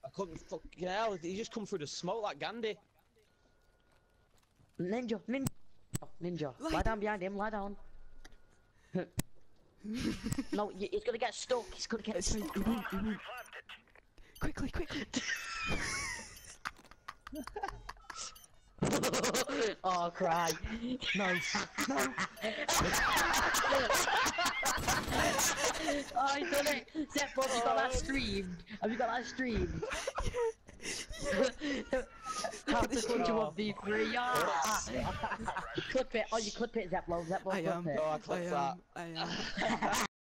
I couldn't fucking hell. He just come through the smoke like Gandhi. Ninja, ninja. Lie down behind him. Lie down. No, he's gonna get stuck. He's gonna get stuck. Quickly. Oh, cry. No. Oh, he's done it. Zeppo, have you got that streamed? Have you got that streamed? How to put you on V3? Yeah. Clip it. Oh, you clip it, Zeppo. Zeppo, clip it. No, I clipped that. I am.